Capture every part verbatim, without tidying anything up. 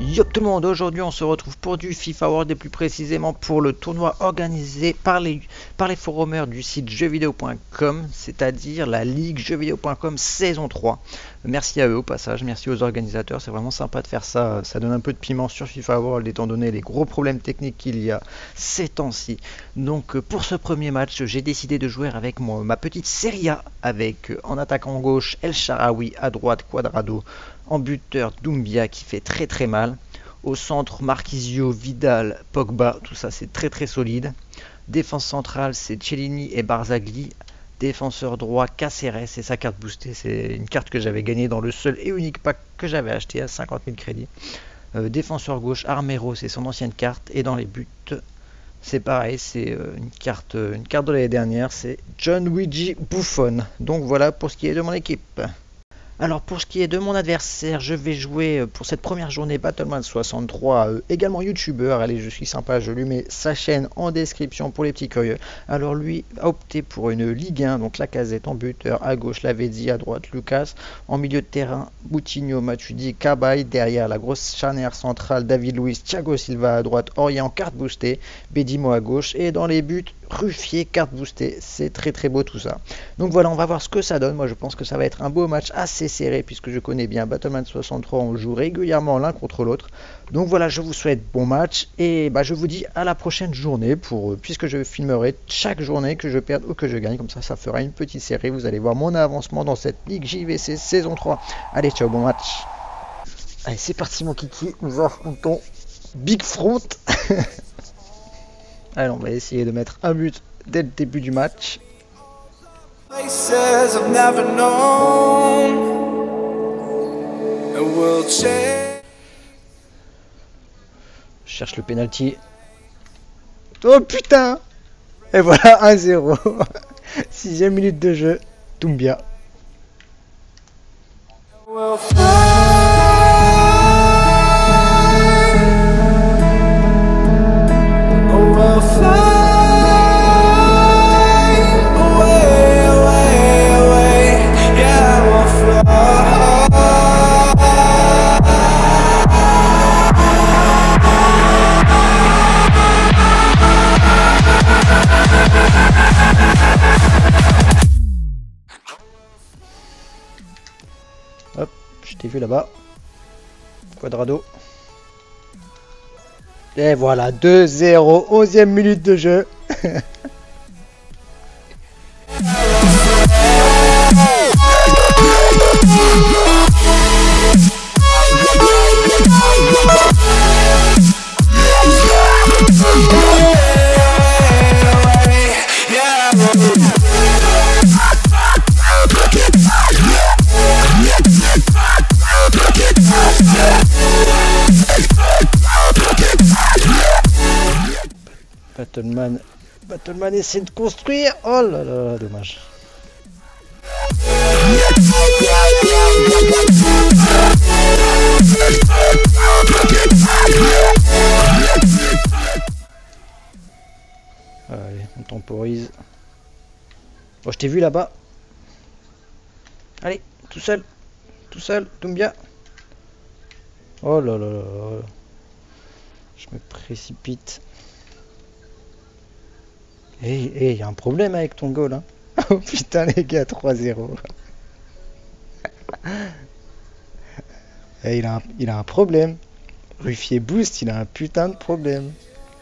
Yo tout le monde, aujourd'hui on se retrouve pour du FIFA World et plus précisément pour le tournoi organisé par les, par les forumers du site jeux vidéo point com, c'est-à-dire la Ligue jeux vidéo point com saison trois. Merci à eux au passage, merci aux organisateurs, c'est vraiment sympa de faire ça, ça donne un peu de piment sur FIFA World étant donné les gros problèmes techniques qu'il y a ces temps-ci. Donc pour ce premier match, j'ai décidé de jouer avec moi, ma petite Serie A, avec en attaquant gauche El Shaarawy, à droite Cuadrado, en buteur Doumbia qui fait très très mal. Au centre Marquisio, Vidal, Pogba, tout ça c'est très très solide. Défense centrale c'est Chiellini et Barzagli. Défenseur droit Caceres et sa carte boostée, c'est une carte que j'avais gagnée dans le seul et unique pack que j'avais acheté à cinquante mille crédits. Euh, défenseur gauche Armero, c'est son ancienne carte. Et dans les buts c'est pareil, c'est euh, une carte une carte de l'année dernière, c'est Gianluigi Buffon. Donc voilà pour ce qui est de mon équipe. Alors pour ce qui est de mon adversaire, je vais jouer pour cette première journée Battleman soixante-trois, euh, également youtubeur. Allez, je suis sympa, je lui mets sa chaîne en description pour les petits curieux. Alors lui a opté pour une Ligue un, donc Lacazette en buteur, à gauche Lavezzi, à droite Lucas, en milieu de terrain Moutinho, Matuidi, Cabaye, derrière la grosse charnière centrale David Luiz, Thiago Silva à droite, Orient carte boostée, Bedimo à gauche, et dans les buts Ruffier carte boostée. C'est très très beau tout ça. Donc voilà, on va voir ce que ça donne. Moi je pense que ça va être un beau match assez serré puisque je connais bien Battleman soixante-trois, on joue régulièrement l'un contre l'autre. Donc voilà, je vous souhaite bon match et bah, je vous dis à la prochaine journée pour, puisque je filmerai chaque journée que je perde ou que je gagne. Comme ça, ça fera une petite série. Vous allez voir mon avancement dans cette Ligue J V C saison trois. Allez, ciao, bon match. Allez, c'est parti mon kiki, nous affrontons Big Front. Allez, on va essayer de mettre un but dès le début du match. Je cherche le penalty. Oh putain! Et voilà, un zéro. Sixième minute de jeu, Doumbia. Hop, je t'ai vu là-bas. Cuadrado. Et voilà, deux zéro, onzième minute de jeu. Battleman, Battleman essaie de construire. Oh là là, dommage. Allez, on temporise. Oh, je t'ai vu là-bas. Allez, tout seul, tout seul, Doumbia. Oh là là là là. Je me précipite. Eh, eh, y a un problème avec ton goal, hein. Oh putain les gars, trois zéro. Eh, il a un, il a un problème. Ruffier boost, il a un putain de problème.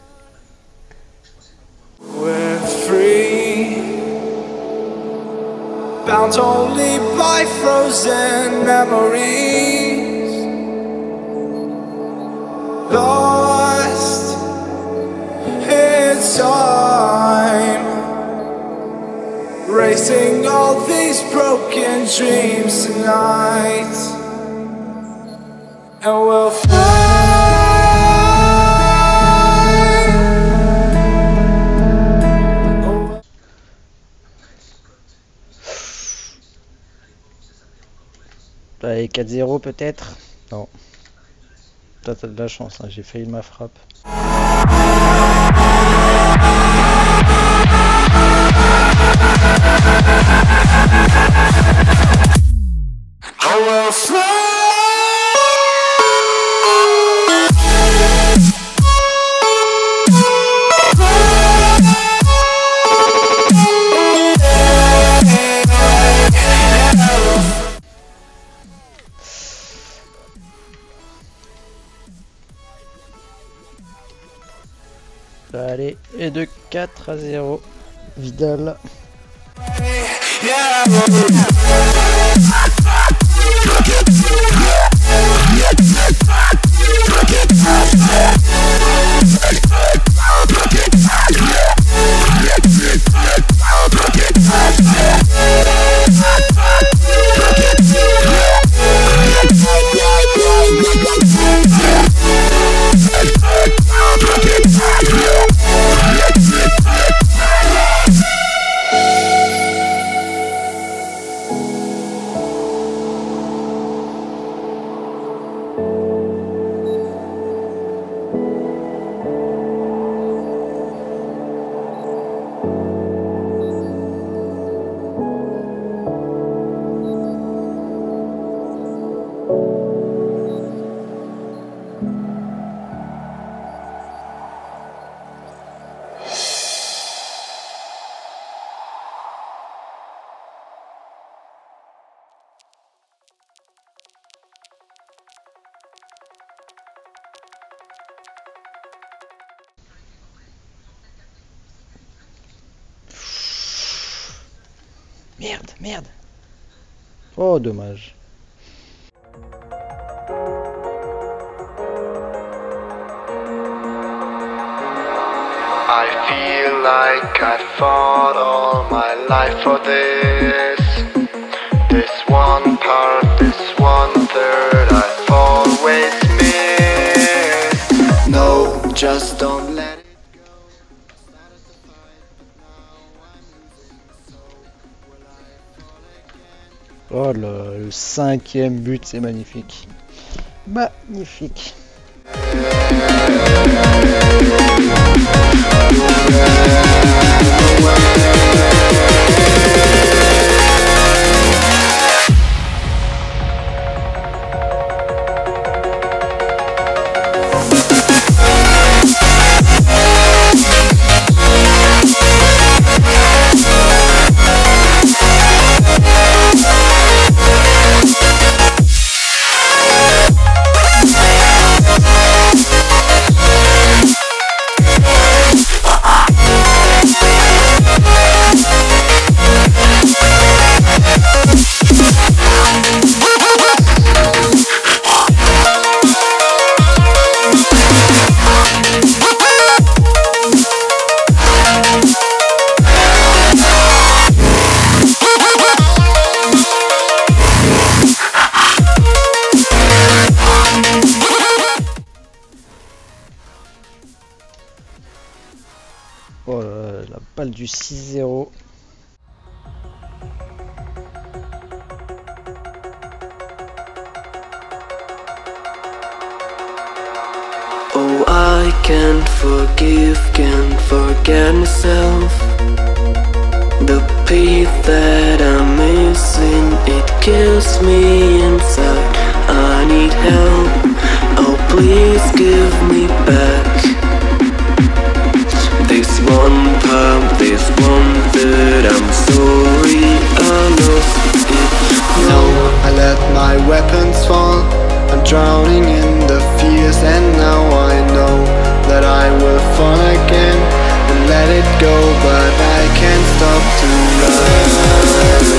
We're free, bound only by frozen memories, lost in time, racing all these broken dreams tonight, and we'll fly. Allez, quatre zéro peut-être. Non. Toi t'as de la chance, hein, j'ai failli ma frappe. I will fly. Allez, et de quatre à zéro. Vidal. Yeah. Merde, merde. Oh, dommage. I feel like I fought all my life for this. This one part, this one third I've always missed. No, just don't let it go. Started the fight, but now I'm losing. So will I fall again? Oh là, le cinquième but, c'est magnifique. Magnifique. Oh là là, la balle du six zéro. Oh, I can't forgive, can't forget myself. The peace that I'm missing, it kills me inside. I need help, oh please give me back. This one part, this one third, I'm sorry I lost it. No, I let my weapons fall. I'm drowning in the fears, and now I know that I will fall again and let it go, but I can't stop to run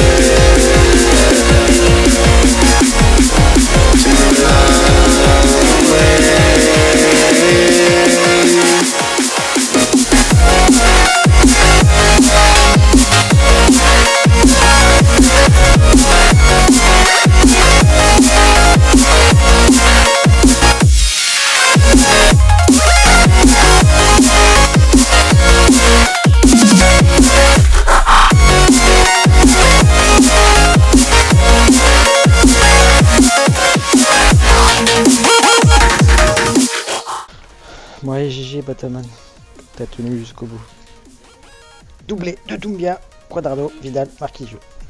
to run away. Ouais, G G Bataman, t'as tenu jusqu'au bout. Doublé de Doumbia, Quadrado, Vidal, Marquisio.